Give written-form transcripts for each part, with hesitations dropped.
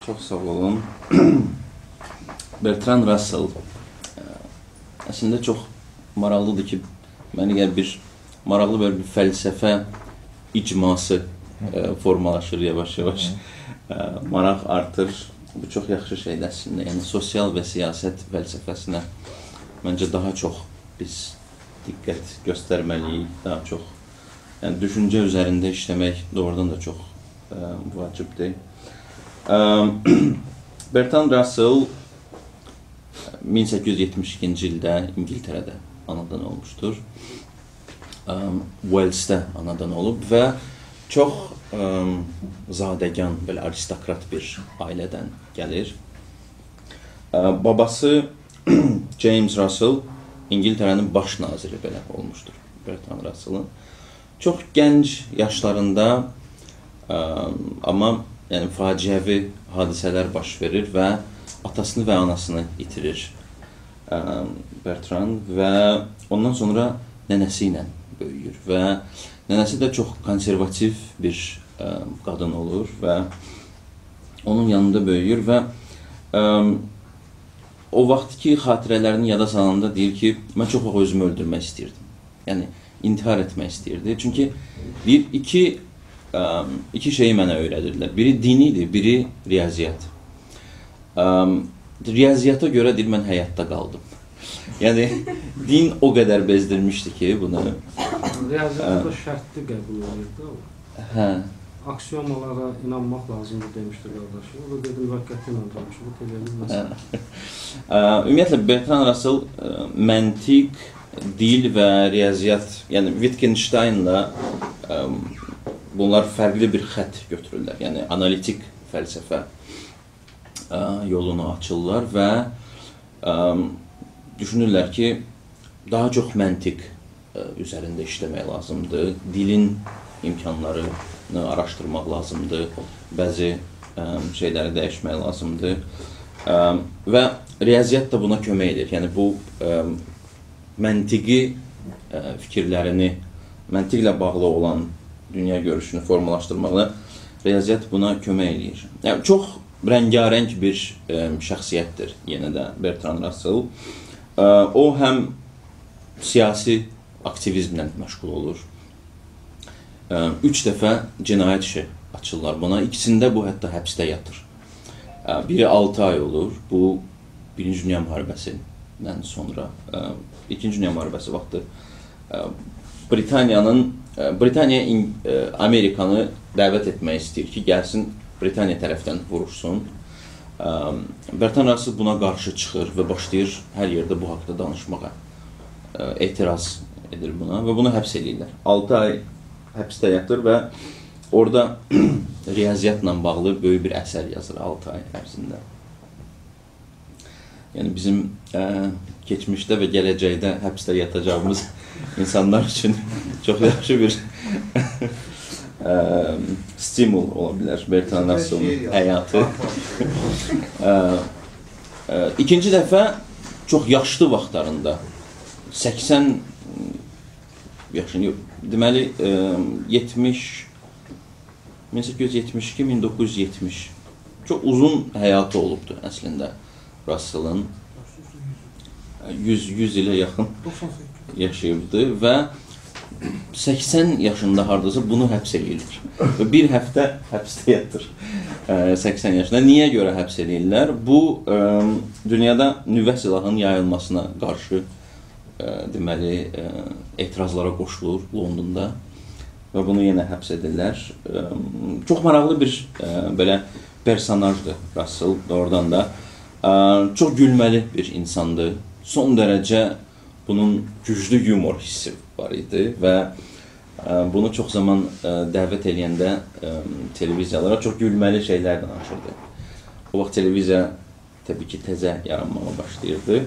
Çox sağ olun. Bertrand Russell əslində çox maraqlıdır ki, mənə gəlir bir maraqlı bir fəlsəfə icması formalaşır yavaş-yavaş. Maraq artır. Bu çox yaxşı şeydir əslində. Yəni sosial və siyasət fəlsəfəsinə məncə daha çox biz diqqət göstərməliyik, daha çox. Yəni düşüncə üzərində işləmək doğrudan da çox vacibdir. Bertrand Russell 1872-ci ildə İngiltərədə anadan olmuşdur. Walesdə anadan olub və çox zadəgan, belə aristokrat bir ailədən gəlir. Babası James Russell İngiltərənin baş naziri belə olmuşdur Bertrand Russell'ın. Çox gənc yaşlarında amma yəni faciəvi hadisələr baş verir və atasını və anasını itirir Bertrand və ondan sonra nənəsi ilə böyüyür və nənəsi də çox konservativ bir qadın olur və onun yanında böyüyür və o vaxtki xatirələrini yada salanda deyir ki, mən çox vaxt özümü öldürmək istəyirdim. Yəni, intihar etmək istəyirdi. Çünki iki şeyi mənə öyrədirdilər. Biri din idi, biri riyaziyyat. Riyaziyyata görə deyir, mən həyatda qaldım. Yəni, din o qədər bezdirmişdi ki, bunu... Riyaziyyatda şərtli qəbul edirdi o. Hə. Aksiyomalara inanmaq lazımdır demişdir qardaşı. O da dedi, müvəqqəti inandırmış. Bu televizyon ümumiyyətlə, Bertrand Russell məntiq, dil və riyaziyyat, yəni Wittgenstein'la bunlar fərqli bir xətt götürürlər. Yəni, analitik fəlsəfə yolunu açırlar və düşünürlər ki, daha çox məntiq üzərində işləmək lazımdır. Dilin imkanlarını araşdırmaq lazımdır. Bəzi şeyləri dəyişmək lazımdır. Və riyaziyyat da buna kömək edir. Yəni, bu məntiqi fikirlərini, məntiqlə bağlı olan dünya görüşünü formalaşdırmaqla riyaziyyat buna kömək edir. Yəni, çox rəngarəng bir şəxsiyyətdir yenə də Bertrand Russell. O həm siyasi aktivizmlə məşğul olur. 3 dəfə cinayət işi açırlar buna. İkisində bu hətta həbsdə yatır. Biri 6 ay olur. Bu, Birinci Dünya müharibəsindən sonra, İkinci Dünya müharibəsi vaxtı Britaniya Amerikanı dəvət etmək istəyir ki, gəlsin Britaniya tərəfdən vuruşsun. Bertrand Russell buna qarşı çıxır və başlayır hər yerdə bu haqda danışmağa. Etiraz edir buna və bunu həbs edirlər. 6 ay həbsdə yatır və orada riyaziyyatla bağlı böyük bir əsər yazır 6 ay ərzində. Yəni bizim keçmişdə və gələcəkdə həbsdə yatacağımız insanlar üçün çox yaxşı bir stimul ola bilər Bertrand Russell'ın həyatı. İkinci dəfə çox yaşlı vaxtlarında 80 yaşını yox, deməli 1872-1970 çox uzun həyatı olubdur əslində Russell'ın. 100 ilə yaxın yaşayıbdı və 80 yaşında hardasa bunu həbs edirlər. Və bir həftə həbsdə yatır 80 yaşında. Niyə görə həbs edirlər? Bu, dünyada nüvə silahının yayılmasına qarşı deməli, etirazlara qoşulur Londonda və bunu yenə həbs edirlər. Çox maraqlı bir belə personajdır Russell doğrudan da. Çox gülməli bir insandır. Son dərəcə bunun güclü yumor hissi var idi və bunu çox zaman dəvət eləyəndə televiziyalara çox gülməli şeylər danışırdı. O vaxt televiziya təbii ki, təzə yaranmağa başlayırdı.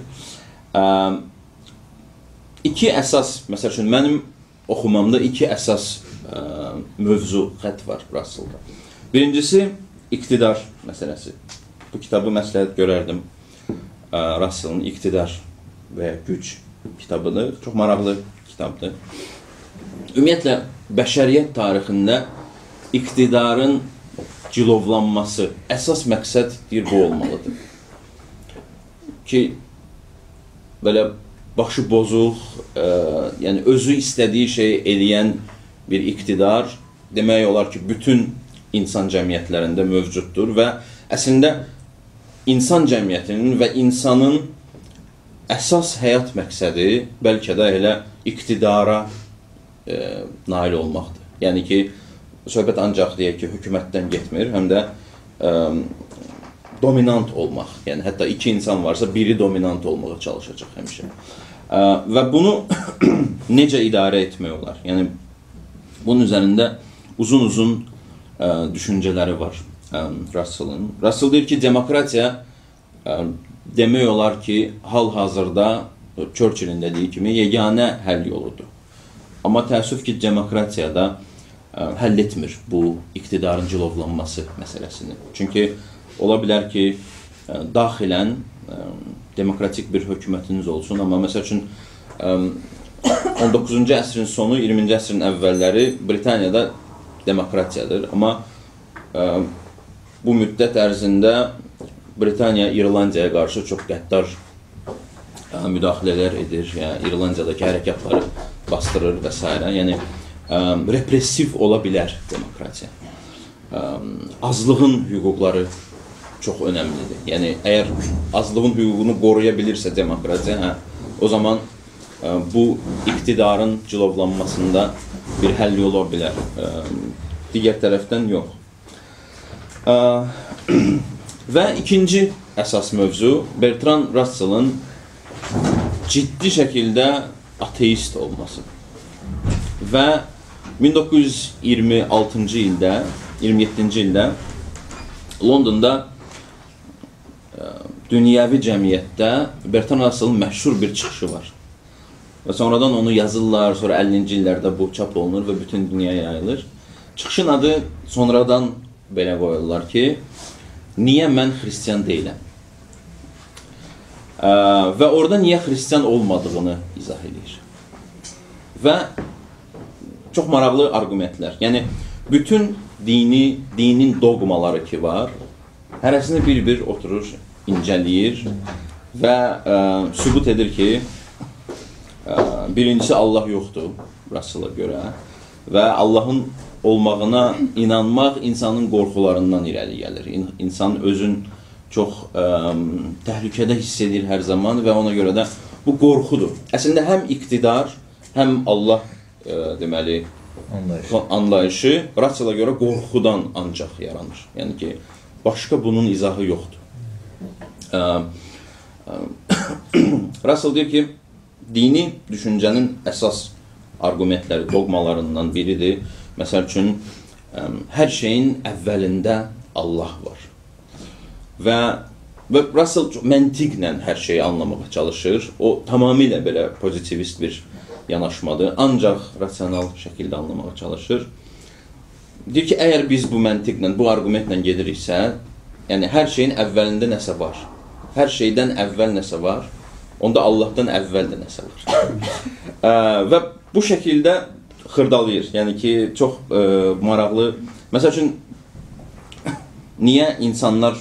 İki əsas, məsəl üçün, mənim oxumamda iki əsas mövzu xətt var Russell'da. Birincisi, iqtidar məsələsi. Bu kitabı məsləhət görərdim. Russell'ın İqtidar və Güc kitabıdır. Çox maraqlı kitabdır. Ümumiyyətlə, bəşəriyyət tarixində iqtidarın cilovlanması, əsas məqsəd deyir, bu olmalıdır. Ki, belə başı bozuq, yəni özü istədiyi şey eləyən bir iqtidar, demək olar ki, bütün insan cəmiyyətlərində mövcuddur və əslində insan cəmiyyətinin və insanın əsas həyat məqsədi bəlkə də elə iqtidara nail olmaqdır. Yəni ki, söhbət ancaq deyək ki, hökumətdən getmir, həm də dominant olmaq. Yəni, hətta iki insan varsa, biri dominant olmağa çalışacaq həmişə. Və bunu necə idarə etmək olar? Yəni, bunun üzərində uzun-uzun düşüncələri var Russell'ın. Russell deyir ki, demokratiya demək olar ki, hal-hazırda Churchill'in dediyi kimi yeganə həll yoludur. Amma təəssüf ki, demokratiyada həll etmir bu iqtidarın cilovlanması məsələsini. Çünki ola bilər ki, daxilən demokratik bir hökumətiniz olsun, amma məsəl üçün 19-cu əsrin sonu, 20-ci əsrin əvvəlləri Britaniyada demokratiyadır. Amma bu müddət ərzində Britaniya İrlandiyaya qarşı çox qəddar müdaxilələr edir, yəni İrlandiyadakı hərəkatları bastırır və s. Yəni, repressiv ola bilər demokratiya. Azlığın hüquqları çox önəmlidir. Yəni, əgər azlığın hüququnu qoruya bilirsə demokratiya, o zaman bu iqtidarın cilovlanmasında bir həll yolu ola bilər. Digər tərəfdən yox. Və ikinci əsas mövzu, Bertrand Russell'ın ciddi şəkildə ateist olması. Və 1926-cı ildə, 27-ci ildə Londonda dünyəvi cəmiyyətdə Bertrand Russell'ın məşhur bir çıxışı var. Və sonradan onu yazırlar, sonra 50-ci illərdə bu çap olunur və bütün dünyaya yayılır. Çıxışın adı sonradan belə qoyurlar ki, niyə mən xristiyan deyiləm? Və orada niyə xristiyan olmadığını izah edir. Və çox maraqlı argumentlər. Yəni, bütün dinin dogmaları ki var, hərəsini bir-bir oturur, incələyir və sübut edir ki, birincisi Allah yoxdur, Russell'a görə və Allahın olmağına inanmaq insanın qorxularından irəli gəlir. İnsan özün çox təhlükədə hiss edir hər zaman və ona görə də bu qorxudur. Əslində həm iqtidar, həm Allah deməli anlayışı Russell'a görə qorxudan ancaq yaranır. Yəni ki, başqa bunun izahı yoxdur. Russell deyir ki, dini düşüncənin əsas argumentləri, dogmalarından biridir. Məsəl üçün, hər şeyin əvvəlində Allah var. Və Russell məntiqlə hər şeyi anlamağa çalışır. O, tamamilə belə pozitivist bir yanaşmadır. Ancaq rasional şəkildə anlamağa çalışır. Deyir ki, əgər biz bu məntiqlə, bu argumentlə gediriksə, yəni hər şeyin əvvəlində nəsə var. Hər şeydən əvvəl nəsə var, onda Allahdan əvvəl də nəsə var. Və bu şəkildə xırdalayır. Yəni ki, çox maraqlı. Məsəl üçün, niyə insanlar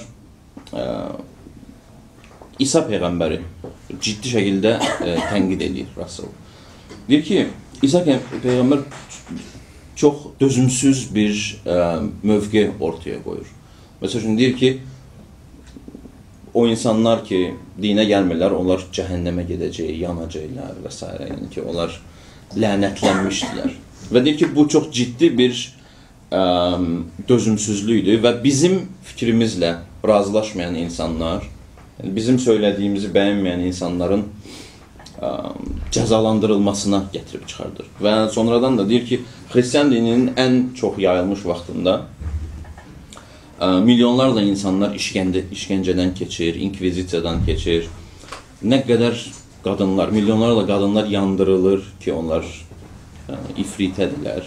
İsa Peyğəmbəri ciddi şəkildə tənqid edir Russell? Deyir ki, İsa Peyğəmbər çox dözümsüz bir mövqe ortaya qoyur. Məsəl üçün, deyir ki, o insanlar ki, dinə gəlmirlər, onlar cəhənnəmə gedəcək, yanacaqlar və s. Yəni ki, onlar lənətlənmişdilər. Və deyir ki, bu çox ciddi bir dözümsüzlükdür və bizim fikrimizlə razılaşmayan insanlar, bizim söylədiyimizi bəyənməyən insanların cəzalandırılmasına gətirib çıxardır. Və sonradan da deyir ki, xristiyan dininin ən çox yayılmış vaxtında milyonlarla insanlar işgəncədən keçir, inkvizisiyadan keçir. Nə qədər qadınlar, milyonlarla qadınlar yandırılır ki, onlar ifritədirlər.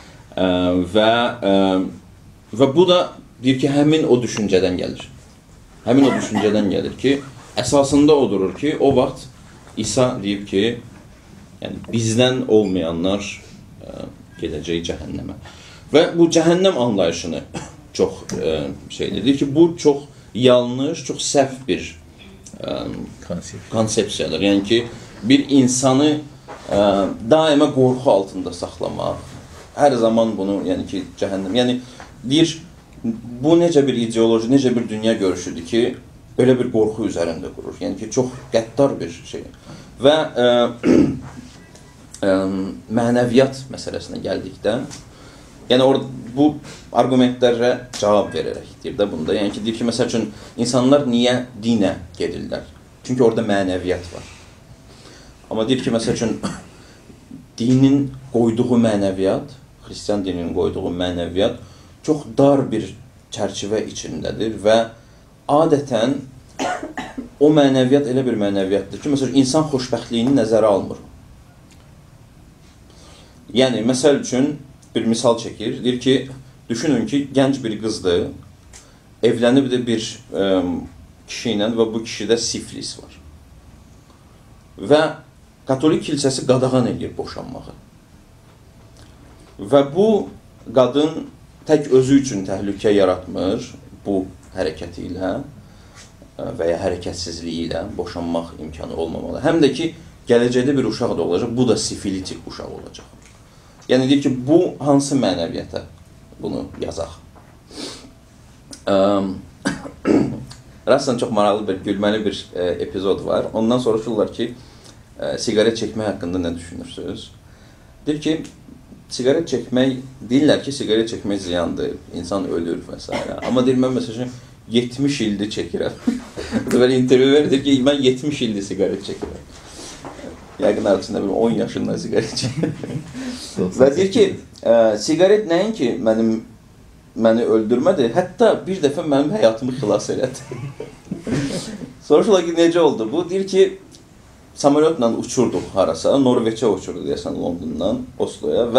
Və bu da deyir ki, həmin o düşüncədən gəlir. Həmin o düşüncədən gəlir ki, əsasında o durur ki, o vaxt İsa deyib ki, yəni bizdən olmayanlar gedəcək cəhənnəmə. Və bu cəhənnəm anlayışını çox şeydir. Deyir ki, bu çox yanlış, çox səhv bir konsepsiyadır. Yəni ki, bir insanı daima qorxu altında saxlamaq, hər zaman bunu, yəni ki, cəhənnəm, yəni deyir, bu necə bir ideoloji, necə bir dünya görüşüdür ki, öyle bir qorxu üzərində qurur. Yəni ki, çox qəddar bir şey. Və mənəviyyat məsələsinə gəldikdə, yəni bu argumentlərə cavab verərək deyir də bunda. Yəni ki, deyir ki, məsəl üçün, insanlar niyə dinə gedirlər? Çünki orada mənəviyyat var. Amma deyir ki, məsəl üçün, dinin qoyduğu mənəviyyat, xristiyan dininin qoyduğu mənəviyyat çox dar bir çərçivə içindədir və adətən o mənəviyyat elə bir mənəviyyatdır ki, məsələn, insan xoşbəxtliyini nəzərə almır. Yəni, məsəl üçün, bir misal çəkir, deyir ki, düşünün ki, gənc bir qızdır, evlənibdir bir kişi ilə və bu kişidə siflis var. Və Katolik kilsəsi qadağan edir boşanmağı. Və bu qadın tək özü üçün təhlükə yaratmır bu hərəkəti ilə və ya hərəkətsizliyi ilə boşanmaq imkanı olmamalı. Həm də ki, gələcəkdə bir uşaq da olacaq, bu da sifilitik uşaq olacaq. Yəni, deyir ki, bu hansı mənəviyyətə bunu yazaq? Rastan çox maraqlı bir, gülməli bir epizod var. Ondan soruşurlar ki, sigaret çəkmək haqqında nə düşünürsünüz? Deyir ki, sigaret çəkmək, deyirlər ki, sigaret çəkmək ziyandır, insan ölür və s. Amma deyir, mən məsələn 70 ildir çəkirəm. Böyle intervyu verir, deyir ki, mən 70 ildir sigaret çəkirəm. Yəqin arasında 10 yaşında sigaret çəkirəm. Və deyir ki, sigaret nəyin ki, məni öldürmədi, hətta bir dəfə mənim həyatımı xilas elədi. Soruşurlar ki, necə oldu bu? Deyir ki, samolyotla uçurduq harasa, Norveçə uçurdu deyəsən Londondan Osloya və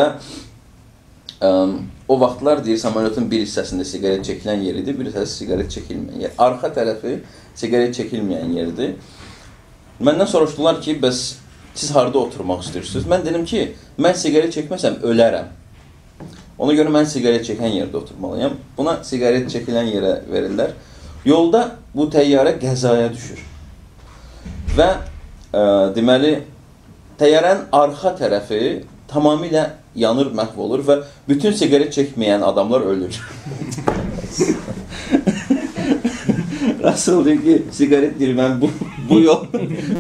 o vaxtlar deyir, samolyotun bir hissəsində sigaret çəkilən yeridir, bir hissəsi sigaret çəkilməyən yer. Arxa tərəfi sigaret çəkilməyən yerdir. Məndən soruşdular ki, bəs siz harada oturmaq istəyirsiniz? Mən dedim ki, mən sigaret çəkməsəm ölərəm. Ona görə mən sigaret çəkən yerdə oturmalıyam. Buna sigaret çəkilən yerə verirlər. Yolda bu təyyarə qəzaya düşür. Və deməli, təyyarənin arxa tərəfi tamamilə yanır, məhv olur və bütün sigaret çəkməyən adamlar ölür. Russell deyir ki, sigaret deyir, mən bu yol